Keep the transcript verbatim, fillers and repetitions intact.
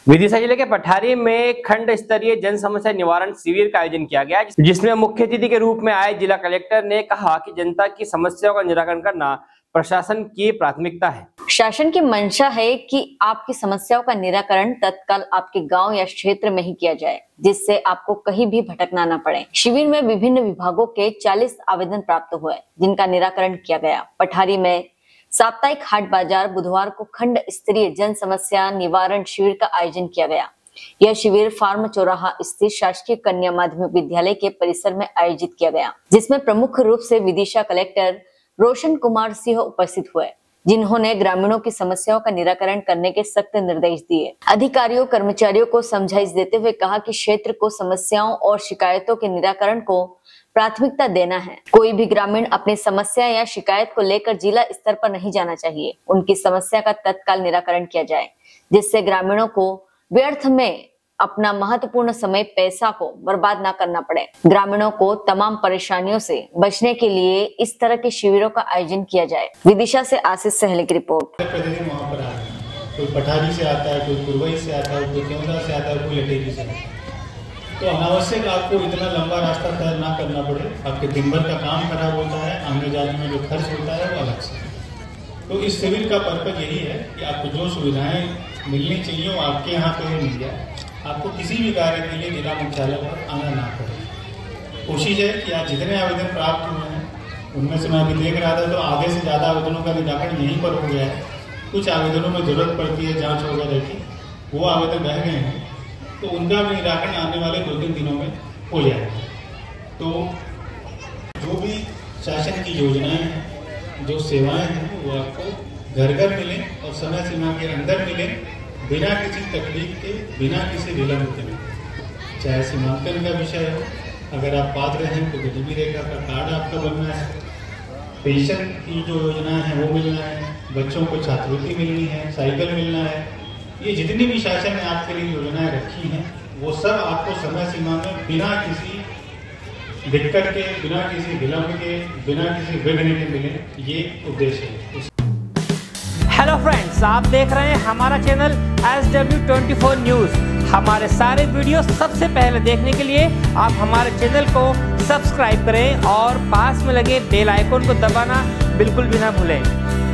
विदिशा जिले के पठारी में खंड स्तरीय जन समस्या निवारण शिविर का आयोजन किया गया, जिसमें मुख्य अतिथि के रूप में आए जिला कलेक्टर ने कहा कि जनता की समस्याओं का निराकरण करना प्रशासन की प्राथमिकता है। शासन की मंशा है कि आपकी समस्याओं का निराकरण तत्काल आपके गांव या क्षेत्र में ही किया जाए, जिससे आपको कहीं भी भटकना न पड़े। शिविर में विभिन्न विभागों के चालीस आवेदन प्राप्त हुए, जिनका निराकरण किया गया। पठारी में साप्ताहिक हाट बाजार बुधवार को खंड स्तरीय जन समस्या निवारण शिविर का आयोजन किया गया। यह शिविर फार्म चौराहा स्थित शासकीय कन्या माध्यमिक विद्यालय के परिसर में आयोजित किया गया, जिसमें प्रमुख रूप से विदिशा कलेक्टर रोशन कुमार सिंह उपस्थित हुए, जिन्होंने ग्रामीणों की समस्याओं का निराकरण करने के सख्त निर्देश दिए। अधिकारियों कर्मचारियों को समझाइश देते हुए कहा कि क्षेत्र को समस्याओं और शिकायतों के निराकरण को प्राथमिकता देना है। कोई भी ग्रामीण अपनी समस्या या शिकायत को लेकर जिला स्तर पर नहीं जाना चाहिए। उनकी समस्या का तत्काल निराकरण किया जाए, जिससे ग्रामीणों को व्यर्थ में अपना महत्वपूर्ण समय पैसा को बर्बाद ना करना पड़े। ग्रामीणों को तमाम परेशानियों से बचने के लिए इस तरह के शिविरों का आयोजन किया जाए। विदिशा से आशीष सहले की रिपोर्ट। वहाँ पर कोई पठारी से आता है, कोई पुरवई से आता है, कोई केवड़ा से आता है, कोई लटेरी से आता है। तो अनावश्यक आपको इतना लंबा रास्ता तय ना करना पड़े। आपके दिन भर का काम खराब होता है, आने जाने में जो खर्च होता है वो अलग से। तो इस शिविर का पर्पज यही है कि आपको जो सुविधाएं मिलनी चाहिए वो आपके यहाँ पे मिल जाए। आपको किसी भी कार्य के लिए जिला मुख्यालय पर आना ना पड़े। कोशिश है कि आज जितने आवेदन प्राप्त हुए हैं उनमें से मैं अभी देख रहा था तो आधे से ज़्यादा आवेदनों का निराकरण यहीं पर हो गया है। कुछ आवेदनों में जरूरत पड़ती है जाँच वगैरह की, वो आवेदन रह गए हैं, तो उनका भी निराकरण आने वाले दो तीन दिनों में हो जाएगा। तो जो भी शासन की योजनाएं हैं, जो सेवाएं हैं, वो आपको घर घर मिलें और समय सीमा के अंदर मिलें, बिना किसी तकलीफ के, बिना किसी विलंब के मिलें। चाहे सीमांकन का विषय हो, अगर आप पात्र हैं तो गरीबी रेखा का कार्ड आपका बनना है, पेंशन की जो योजनाएं हैं वो मिलना है, बच्चों को छात्रवृत्ति मिलनी है, साइकिल मिलना है। ये जितनी भी शासन ने आपके लिए योजनाएं रखी हैं वो सब आपको समय सीमा में बिना किसी दिक्कत के, बिना किसी विलंब के, बिना किसी विघ्न के मिले, ये उद्देश्य है। हेलो फ्रेंड्स, आप देख रहे हैं हमारा channel S W twenty four news. हमारे सारे वीडियो सबसे पहले देखने के लिए आप हमारे चैनल को सब्सक्राइब करें और पास में लगे बेल आइकन को दबाना बिल्कुल भी ना भूलें।